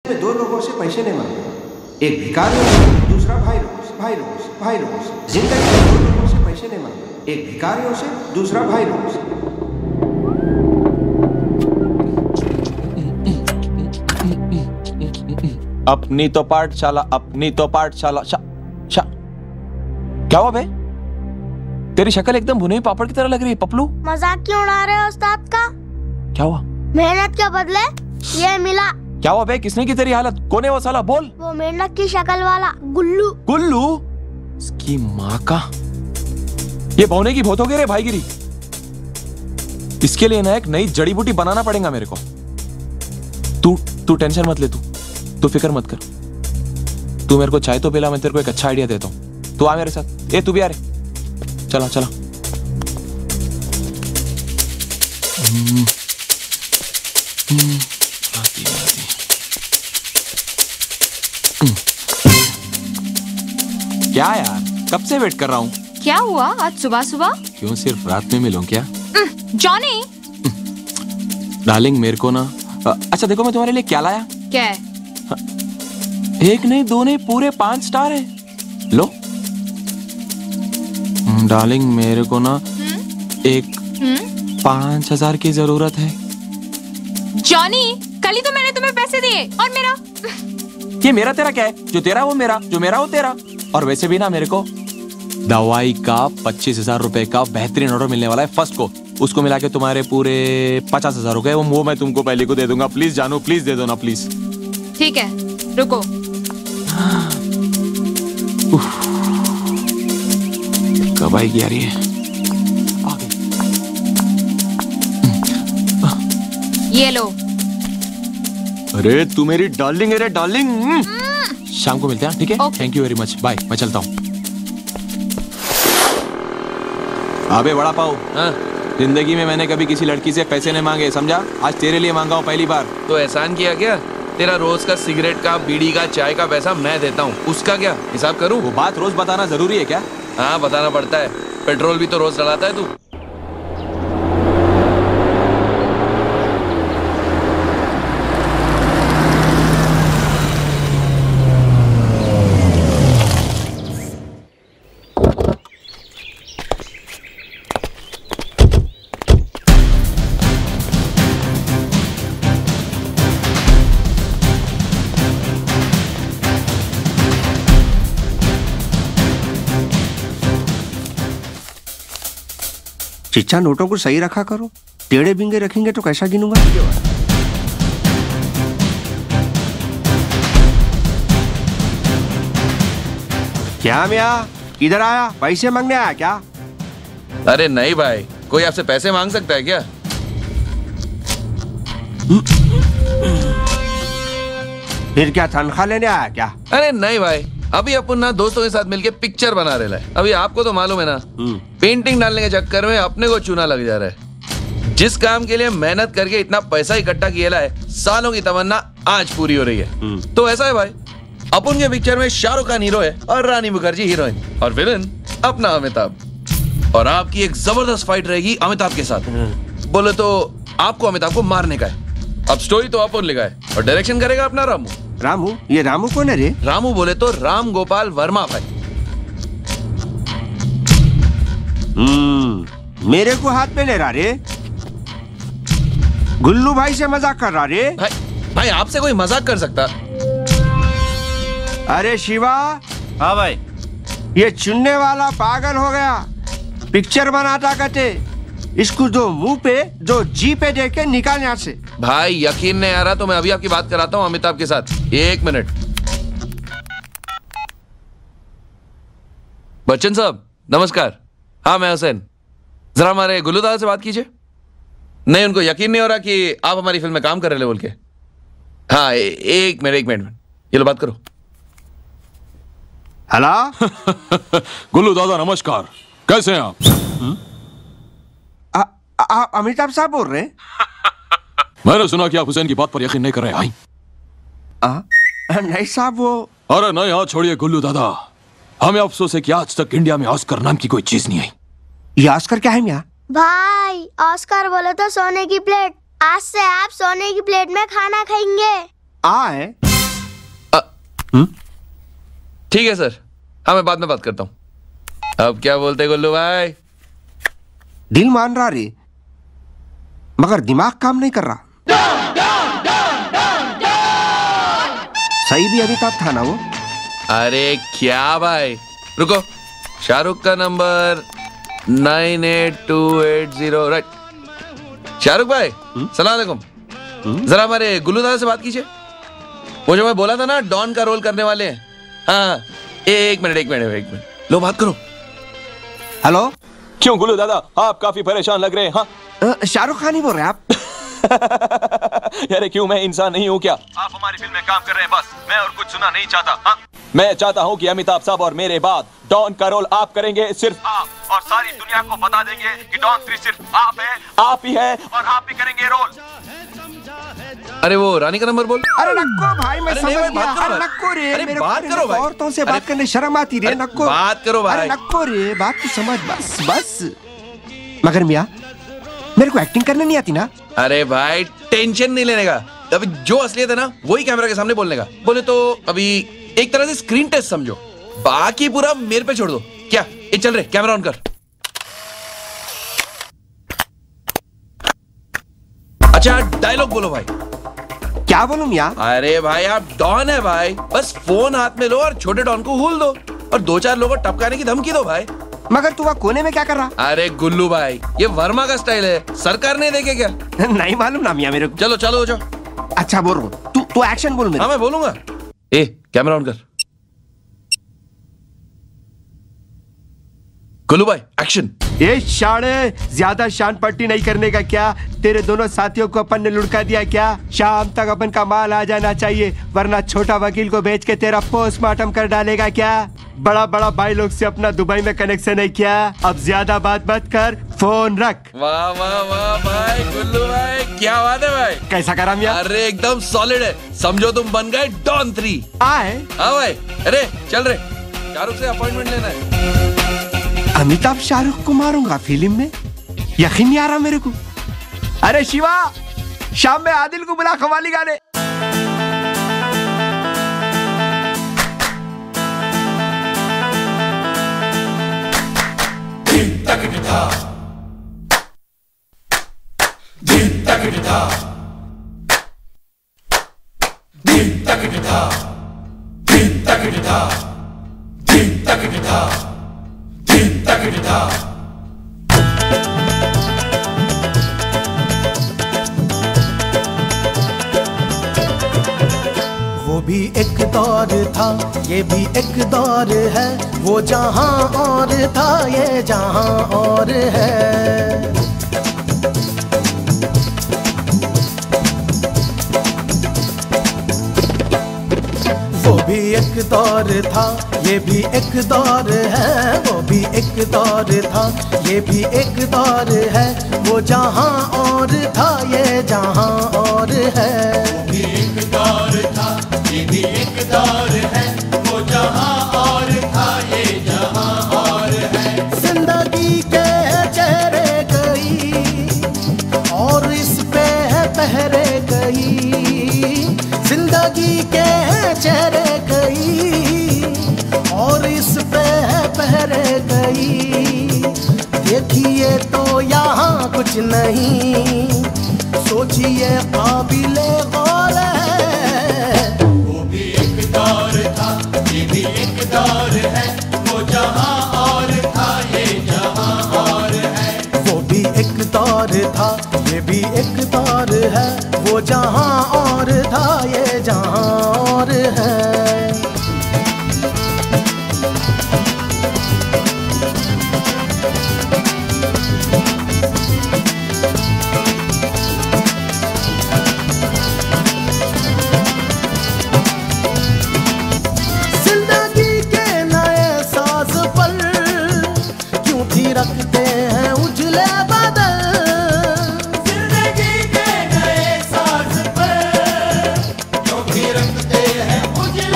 दो लोगों से पैसे नहीं मांगे, एक भिखारी से, दूसरा भाई लोगों से। जिंदगी में दो लोगों से पैसे नहीं मांगे, एक भिखारियों से, दूसरा भाई लोगों से। अपनी तो पाठशाला, अपनी तो पाठशाला। क्या हुआ बे? तेरी शक्ल एकदम भुने हुए पापड़ की तरह लग रही है पपलू। मजाक क्यों उड़ा रहे हो उस्ताद का? क्या हुआ? मेहनत के बदले ये मिला। क्या हुआ बे? किसने की तेरी हालत? कौन है वो साला? बोल। वो मेंढक की शक्ल वाला गुल्लू। गुल्लू? इसकी माँ का, ये भौने की भौत हो गई रे भाईगिरी। इसके लिए ना एक नई जड़ी बूटी बनाना पड़ेगा मेरे को। तू टेंशन मत ले, तू फिक्र मत कर। तू मेरे को चाय तो पिला, मैं तेरे को एक अच्छा आइडिया देता हूँ। तू आ मेरे साथ। ए तू भी आ रे, चला चला। क्या यार, कब से वेट कर रहा हूँ। क्या हुआ आज सुबह सुबह? क्यों सिर्फ रात में मिलूं क्या? जॉनी। डार्लिंग मेरे को ना, अच्छा देखो मैं तुम्हारे लिए क्या लाया। क्या है? एक नहीं, दो नहीं, पूरे 5 स्टार है। लो डार्लिंग, मेरे को ना एक 5,000 की जरूरत है। जॉनी, कल ही तो मैंने तुम्हें पैसे दिए। और मेरा? ये मेरा तेरा क्या है? जो तेरा वो मेरा, जो मेरा वो तेरा। और वैसे भी ना मेरे को दवाई का 25,000 रुपए का बेहतरीन ऑर्डर मिलने वाला है फर्स्ट को। उसको मिला के तुम्हारे पूरे 50,000 हो गए। वो मैं तुमको पहले को दे दूंगा। प्लीज जानू, प्लीज दे दो ना प्लीज। ठीक है, रुको। कब आएगी यार ये? ये लो। अरे तू मेरी डार्लिंग है रे, डार्लिंग। शाम को मिलते हैं, ठीक है? Thank you very much, bye. मैं चलता हूँ। अबे बड़ा पाऊ, जिंदगी में मैंने कभी किसी लड़की से पैसे नहीं मांगे, समझा? आज तेरे लिए मांगा हूँ पहली बार। तो एहसान किया क्या? तेरा रोज का सिगरेट का, बीड़ी का, चाय का पैसा मैं देता हूँ, उसका क्या हिसाब करूँ? वो बात रोज बताना जरूरी है क्या? हाँ बताना पड़ता है, पेट्रोल भी तो रोज डलाता है तू। चिच्चा, नोटों को सही रखा करो। टेढ़े बिंगे रखेंगे तो कैसा गिनूंगा? क्या मियाँ, इधर आया? पैसे मांगने आया क्या? अरे नहीं भाई, कोई आपसे पैसे मांग सकता है क्या? फिर क्या तनख्वाह लेने आया क्या? अरे नहीं भाई, अभी अपन ना दोस्तों के साथ मिलके पिक्चर बना रहे हैं। अभी आपको तो मालूम है ना, पेंटिंग डालने के चक्कर में अपने को चूना लग जा रहा है। जिस काम के लिए मेहनत करके इतना पैसा इकट्ठा किया है, सालों की तमन्ना आज पूरी हो रही है। तो ऐसा है भाई, अपन के पिक्चर में शाहरुख खान हीरो है और रानी मुखर्जी हीरोइन, और विलन अपना अमिताभ। और आपकी एक जबरदस्त फाइट रहेगी अमिताभ के साथ। बोले तो आपको अमिताभ को मारने का है। अब स्टोरी तो अपन लिखा है और डायरेक्शन करेगा अपना रामू। रामू? ये रामू कौन है रे? रामू बोले तो राम गोपाल वर्मा भाई। मेरे को हाथ पे ले रहा रे? गुल्लू भाई से मजाक कर रहा रे? भाई आपसे कोई मजाक कर सकता? अरे शिवा। हाँ भाई। ये चुनने वाला पागल हो गया। पिक्चर बनाता कहते, इसको जो मुंह पे, जो जी पे देख के निकाल यहाँ से। भाई यकीन नहीं आ रहा तो मैं अभी आपकी बात कराता हूँ अमिताभ के साथ। 1 मिनट। बच्चन साहब नमस्कार। हाँ मैं हुसैन, जरा हमारे गुल्लू दादा से बात कीजिए। नहीं, उनको यकीन नहीं हो रहा कि आप हमारी फिल्म में काम कर रहे बोल के। हाँ एक मिनट, ये लो बात करो। हेलो। गुल्लू दादा नमस्कार, कैसे हैं आप? अमिताभ साहब बोल रहे हैं? मैंने सुना कि आप हुसैन की बात पर यकीन नहीं कर रहे हैं। नहीं साहब, वो। अरे नहीं, हाँ छोड़िए गुल्लू दादा। हमें अफसोस है कि आज तक इंडिया में ऑस्कर नाम की कोई चीज नहीं आई। ये ऑस्कर क्या है मियां? भाई ऑस्कर बोले तो सोने की प्लेट। आज से आप सोने की प्लेट में खाना खाएंगे। आए ठीक है सर, हाँ मैं बाद में बात करता हूँ। अब क्या बोलते गुल्लू भाई? दिल मान रहा रे, मगर दिमाग काम नहीं कर रहा। सही भी अमिताभ था ना वो? अरे क्या भाई, रुको, शाहरुख का नंबर 98280, राइट। शाहरुख भाई सलाम अलैकुम, जरा हमारे गुल्लू दादा से बात कीजिए। वो जो मैं बोला था ना डॉन का रोल करने वाले हैं। हाँ एक मिनट, लो बात करो। हेलो, क्यों गुल्लू दादा, आप काफी परेशान लग रहे हैं। हाँ शाहरुख खान ही बोल रहे हैं आप? अरे क्यों, मैं इंसान नहीं हूँ क्या? आप हमारी फिल्म में काम कर रहे हैं, बस मैं और कुछ सुना नहीं चाहता। हाँ? मैं चाहता हूँ कि अमिताभ साहब और मेरे बाद डॉन का रोल आप करेंगे, सिर्फ आप, और सारी दुनिया को बता देंगे कि डॉन 3 सिर्फ आप हैं, आप ही हैं, और आप ही करेंगे रोल। अरे वो रानी का नंबर बोल। अरे नक्को भाई, मैं अरे समझ नहीं, गया। बात करो अरे भाई। नक्को रे, अरे मेरे बात करो भाई। औरतों से बात करने शर्म आती रे। अरे नक्को, बात करो भाई। अरे नक्को रे, बात तो समझ, बस। मगर मियाँ, मेरे को एक्टिंग करने नहीं आती ना। अरे भाई टेंशन नहीं लेने का, अभी जो असलियत है ना वही कैमरा के सामने बोलने का। बोले तो अभी एक तरह से स्क्रीन टेस्ट समझो, बाकी पूरा मेरे पे छोड़ दो। क्या ये चल रहे, कैमरा ऑन कर। अच्छा डायलॉग बोलो भाई। क्या बोलूं मियाँ? अरे भाई आप डॉन है भाई, बस फोन हाथ में लो और छोटे डॉन को हुल दो और 2-4 लोगों को टपकाने की धमकी दो भाई। मगर तू वहाँ कोने में क्या कर रहा? अरे गुल्लू भाई, ये वर्मा का स्टाइल है, सरकार ने देखे क्या? नहीं मालूम ना मियाँ मेरे को। चलो चलो हो जाओ। अच्छा बोल रहा हूँ, तू एक्शन बोल मेरे। हाँ मैं बोलूंगा। ए कैमरा ऑन कर। गुल्लू भाई एक्शन। ये शाणे, ज्यादा शान पट्टी नहीं करने का क्या? तेरे दोनों साथियों को अपन ने लुढ़का दिया क्या? शाम तक अपन का माल आ जाना चाहिए, वरना छोटा वकील को भेज के तेरा पोस्टमार्टम कर डालेगा क्या? बड़ा भाई लोग से अपना दुबई में कनेक्शन है क्या? अब ज्यादा बात मत कर, फोन रख। वाह वाह वाह भाई गुल्लू भाई, क्या बात है भाई। कैसा करा मियाँ? अरे एकदम सॉलिड है, समझो तुम बन गए डॉन 3। आए हाँ भाई, अरे चल रहे, शाहरुख से अपॉइंटमेंट लेना है। अमिताभ शाहरुख को मारूंगा फिल्म में? यकीन नहीं आ रहा मेरे को। अरे शिवा, शाम में आदिल को बुला कव्वाली गाने। वो भी एक दौर था, ये भी एक दौर है, वो जहां और था, ये जहां और है। वो भी एक दौर था, ये भी एक दौर है, वो भी एक दौर था, ये भी एक दौर है, वो जहां और था, ये जहां और है। वो भी एक दौर था, ये भी एक दौर है, वो जहां और था, ये जहां और है। जिंदगी के चेहरे गई और इस पे है पहरे गई, जिंदगी के चेहरे गई और इस पे है पहरे गई। देखिए तो यहाँ कुछ नहीं, सोचिए काबिले गौर है। वो भी एक दौर था, ये भी एक दौर है, वो जहाँ और था, ये जहाँ और है। वो भी एक दौर था, ये भी एक दौर है, वो जहाँ और था, ये जहाँ और है। जिंदगी के नए साज पर क्यों थिरकते हैं उजले बादल। जिंदगी के नए साज पर क्यों थिरकते हैं उजले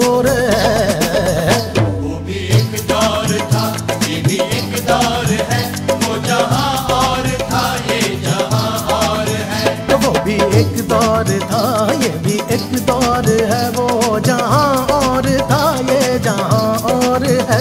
शोर है। वो भी एक दौर था, ये भी एक दौर है, वो जहां और था, ये जहां और है। वो भी एक दौर था, ये भी एक दौर है, वो जहां और था, ये जहां और है।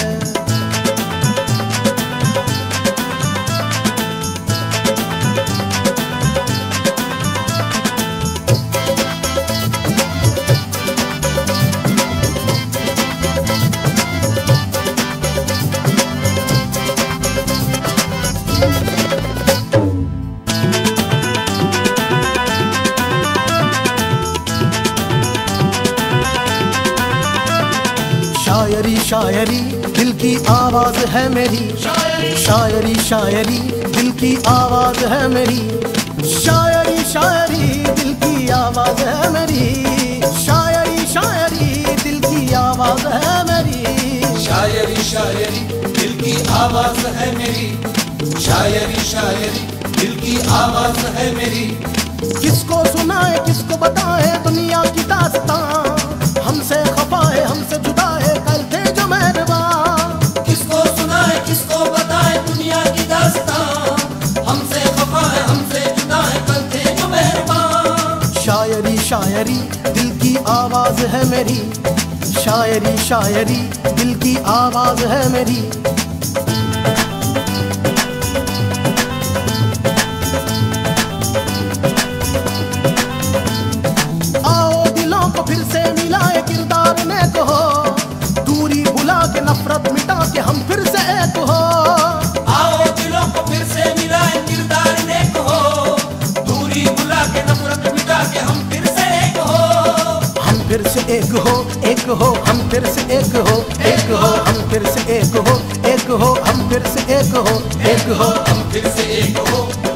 शायरी शायरी दिल की आवाज है मेरी, शायरी शायरी दिल की आवाज है मेरी, शायरी शायरी दिल की आवाज है मेरी, शायरी शायरी दिल की आवाज है मेरी, शायरी शायरी दिल की आवाज है मेरी, शायरी शायरी दिल की आवाज है मेरी। किसको सुनाए किसको बताए दुनिया की दास्तां, हमसे खफा है हमसे जुदा है कल थे जो मेहरबान। किसको सुनाए किसको बताए दुनिया की दास्तां, हमसे खफा है हमसे जुदा है कल थे जो मेहरबान। शायरी शायरी दिल की आवाज है मेरी, शायरी शायरी दिल की आवाज है मेरी। आओ दिलों को फिर से मिलाए किरदार ने कहो, दूरी भुला के नफरत मिटा के हम फिर से एक हो। आओ दिलों को फिर से मिलाए किरदार ने कहो, दूरी भुला के नफरत मिटा के हम फिर से एक हो। हम फिर से एक हो, एक हो, हम फिर से एक हो, एक हो, हम फिर से एक हो, एक हो, हम फिर से एक हो, एक हो, हम फिर से एक हो।